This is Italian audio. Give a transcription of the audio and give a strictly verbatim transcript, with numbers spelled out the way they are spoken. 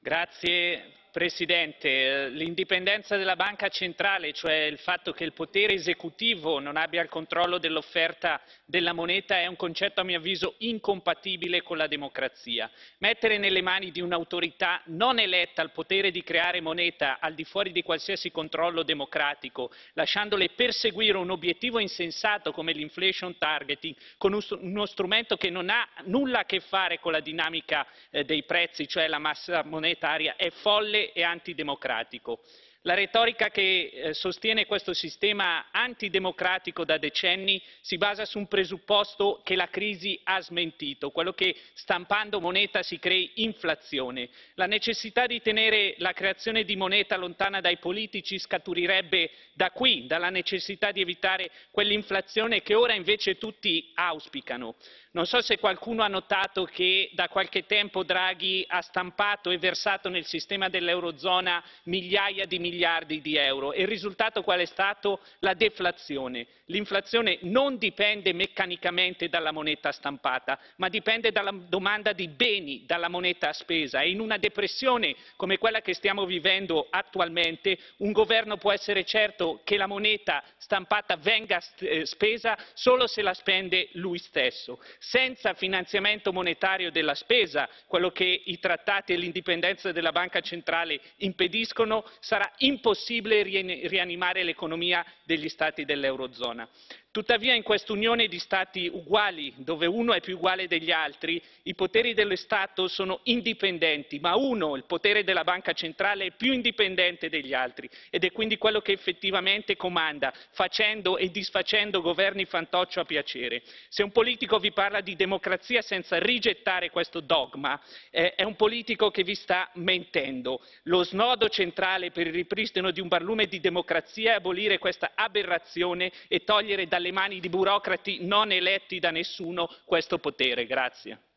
Grazie Presidente. L'indipendenza della Banca Centrale, cioè il fatto che il potere esecutivo non abbia il controllo dell'offerta della moneta, è un concetto a mio avviso incompatibile con la democrazia. Mettere nelle mani di un'autorità non eletta il potere di creare moneta al di fuori di qualsiasi controllo democratico, lasciandole perseguire un obiettivo insensato come l'inflation targeting, con uno strumento che non ha nulla a che fare con la dinamica eh, dei prezzi, cioè la massa monetaria, è folle e antidemocratico. La retorica che eh, sostiene questo sistema antidemocratico da decenni si basa su un presupposto che la crisi ha smentito, quello che stampando moneta si crei inflazione. La necessità di tenere la creazione di moneta lontana dai politici scaturirebbe da qui, dalla necessità di evitare quell'inflazione che ora invece tutti auspicano. Non so se qualcuno ha notato che da qualche tempo Draghi ha stampato e versato nel sistema dell'Eurozona migliaia di miliardi di euro e il risultato qual è stato? La deflazione. L'inflazione non dipende meccanicamente dalla moneta stampata, ma dipende dalla domanda di beni dalla moneta spesa e in una depressione come quella che stiamo vivendo attualmente un governo può essere certo che la moneta stampata venga spesa solo se la spende lui stesso. Senza finanziamento monetario della spesa, quello che i trattati e l'indipendenza della Banca Centrale impediscono, sarà impossibile rianimare l'economia degli Stati dell'Eurozona. Tuttavia in quest'unione di Stati uguali, dove uno è più uguale degli altri, i poteri dello Stato sono indipendenti, ma uno, il potere della Banca Centrale, è più indipendente degli altri ed è quindi quello che effettivamente comanda, facendo e disfacendo governi fantoccio a piacere. Se un politico vi parla di democrazia senza rigettare questo dogma, eh, è un politico che vi sta mentendo. Lo snodo centrale per il ripristino di un barlume di democrazia è abolire questa aberrazione e togliere dalle mani di burocrati non eletti da nessuno questo potere. Grazie.